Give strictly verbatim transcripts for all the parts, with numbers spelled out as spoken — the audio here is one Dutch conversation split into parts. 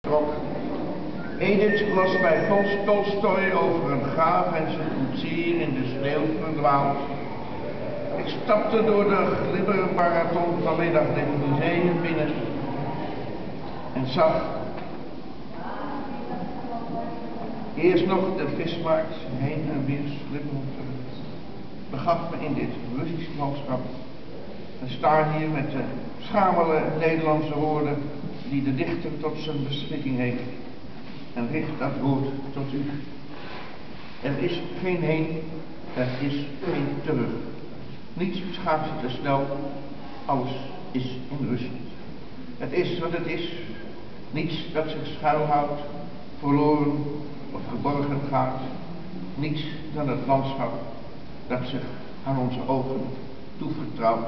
Edith las bij Tolstoj over een graaf en zijn koetsier in de sneeuw verdwaald. Ik stapte door de glibbermarathon vanmiddag dit museum binnen en zag eerst nog de vismarkt heen en weer slipperend terug. Begaf me in dit Russisch landschap en sta hier met de schamele Nederlandse woorden die de dichter tot zijn beschikking heeft en richt dat woord tot u. Er is geen heen, er is geen terug. Niets gaat te snel, alles is in rust. Het is wat het is, niets dat zich schuilhoudt, verloren of geborgen gaat, niets dan het landschap dat zich aan onze ogen toevertrouwt.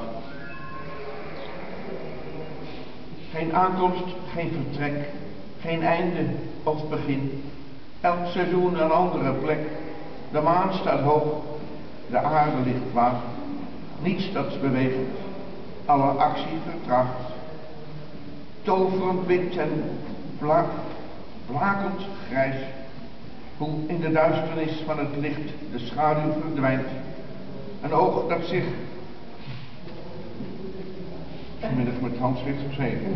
Geen aankomst, geen vertrek, geen einde of begin. Elk seizoen een andere plek. De maan staat hoog, de aarde ligt laag. Niets dat beweegt, alle actie vertraagt. Toverend wit en bla blakend grijs. Hoe in de duisternis van het licht de schaduw verdwijnt. Een oog dat zich vanmiddag met handschrift geschreven.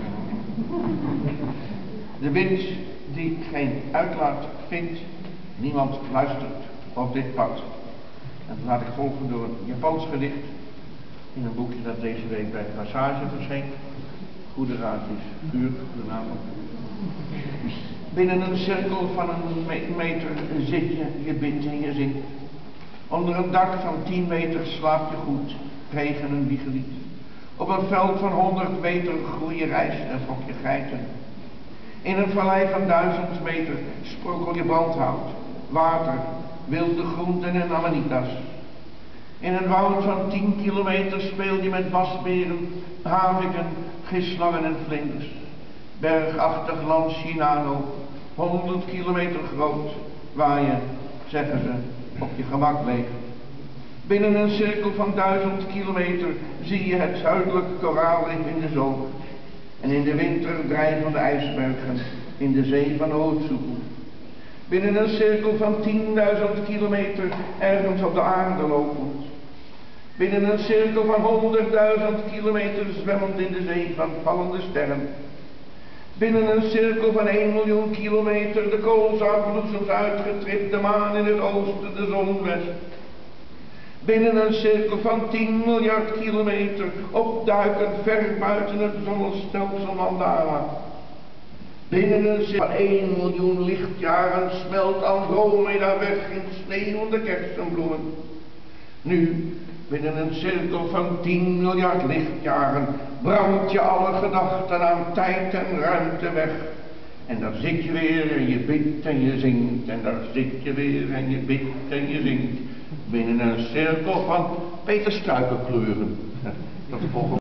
De wind die geen uitlaat vindt, niemand luistert op dit pad. En laat ik volgen door een Japans gedicht in een boekje dat deze week bij Passage verscheen. Goede raad is vuur, goedenavond. Binnen een cirkel van een meter zit je, je bidt en je zingt. Onder een dak van tien meter slaap je goed, regen en wiegelied. Op een veld van honderd meter groeien rijst en fok je geiten. In een vallei van duizend meter sprokel je brandhout, water, wilde groenten en amanitas. In een woud van tien kilometer speel je met wasberen, haviken, gislangen en vlinders. Bergachtig land Shinano, honderd kilometer groot, waar je, zeggen ze, op je gemak leeft. Binnen een cirkel van duizend kilometer zie je het zuidelijk koraalrif in de zomer. En in de winter drijven de ijsbergen in de zee van Ootsoekel. Binnen een cirkel van tienduizend kilometer ergens op de aarde lopend. Binnen een cirkel van honderdduizend kilometer zwemmend in de zee van vallende sterren. Binnen een cirkel van één miljoen kilometer de koolzaadbloesems uitgetript, de maan in het oosten, de zon west. Binnen een cirkel van tien miljard kilometer opduikend ver buiten het zonnestelsel Mandala. Binnen een cirkel van één miljoen lichtjaren smelt Andromeda weg in sneeuwende kersenbloemen. Nu, binnen een cirkel van tien miljard lichtjaren brandt je alle gedachten aan tijd en ruimte weg. En daar zit je weer en je bidt en je zingt. En daar zit je weer en je bidt en je zingt. Binnen een cirkel van Peter Struikenkleuren. Tot de volgende.